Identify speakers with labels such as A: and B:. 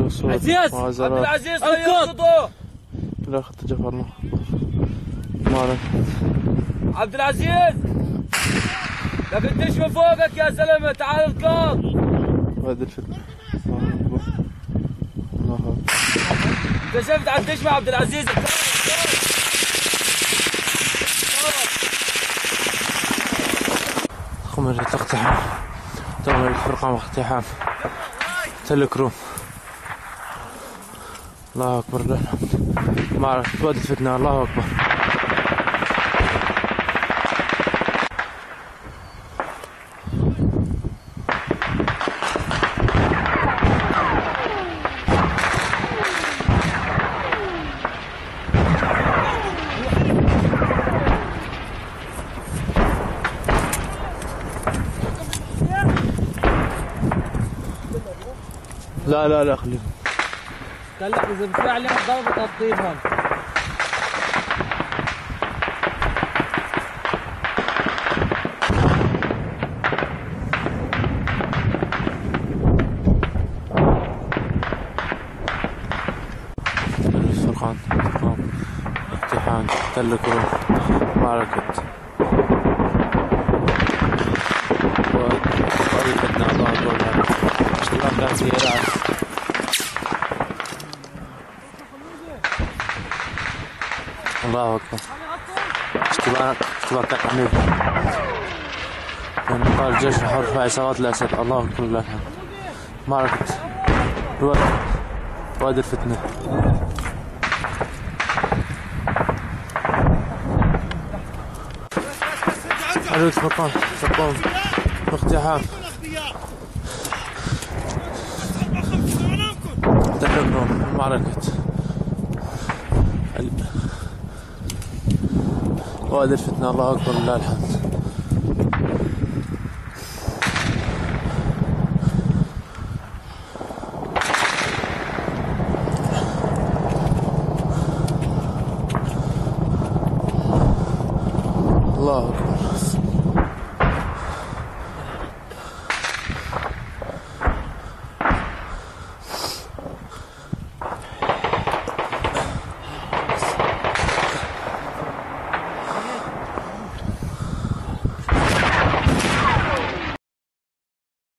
A: عزيز عبد العزيز خيطه
B: لا خط جفرنا مالك
A: عبد العزيز لكن تشوف فوقك يا زلمه تعال اركض.
B: هذا الفتنة
A: انت شفت عم تشمع عبد العزيز.
B: خمر اقتحام تمر الفرقة اقتحام تل كروم. الله اكبر لله الحمد. معركة وادي الفتنة. الله اكبر. لا لا لا خليهم.
A: قال لك اذا بتفع عليهم ضربة تطيبهم.
B: الفرقان اقتحام تل كروم معركة وادي الفتنة. الله اكبر. اشتغال كان سيارات. الله اكبر. اشتباك حميد من قال الجيش الحر في عصابات الاسد. الله اكبر لله الحمد. معركة وادي الفتنة. عدد فرقان اقتحام تحركهم معركة وادي الفتنة. الله أكبر لله الحمد. الله أكبر.